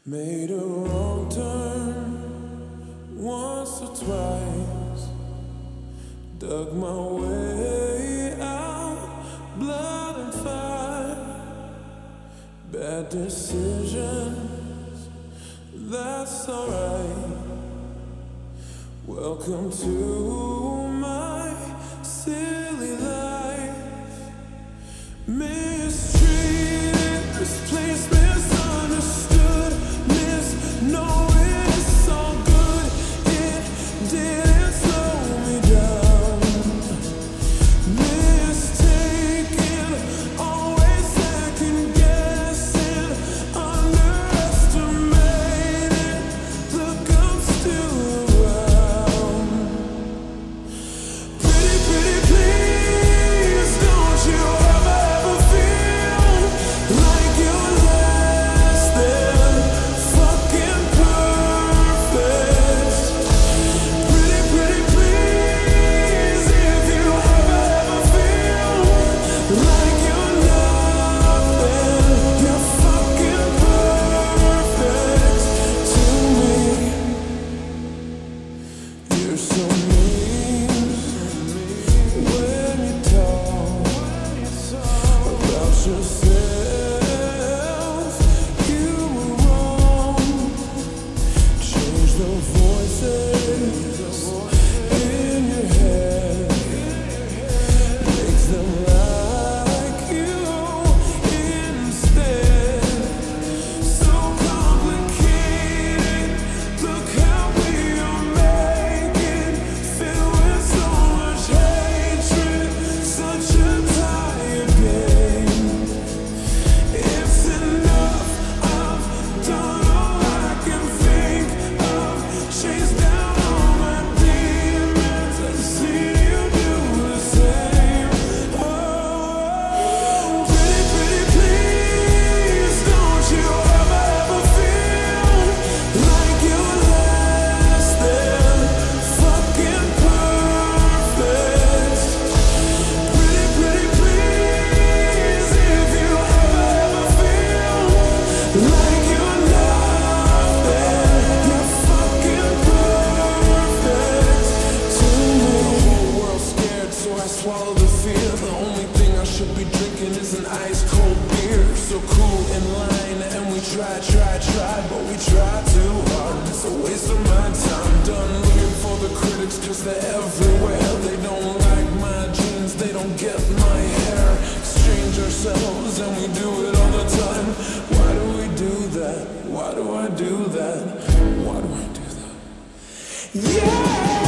Made a wrong turn once or twice, dug my way out, blood and fire. Bad decisions, that's alright. Welcome to my silly life. Mistreated, misplaced, misunderstood, knowing it's all good. It didn't slow me down. Mistaken, always second guessing, underestimated. Look, I'm still around. Pretty, pretty please, don't you ever feel like you're less than fucking perfect. Pretty, pretty please, if you ever feel like you're nothing, you're fucking perfect to me. You're so mean when you talk about yourself. You were wrong. Change the voices in your head, makes them like you instead. So complicated, look how we are making, filled with so much hatred, such a tired game. It's enough, I've done all I can think of, chased down all my demons, I've seen you do the same. Oh, pretty, pretty please, don't you ever feel like you're less than fucking perfect. Pretty, pretty please, if you ever feel like you're nothing, you're fucking perfect to me. The whole world's scared, so I swallow the fear. The only thing I should be drinking is an ice cold beer. So cool in line, and we try, but we try too hard. It's a waste of my time. Done looking for the critics, cause they're everywhere. They don't like my jeans, they don't get my hair. Exchange ourselves, and we do it all the time. Why do we do that? Why do I do that? Why do I do that? Yeah!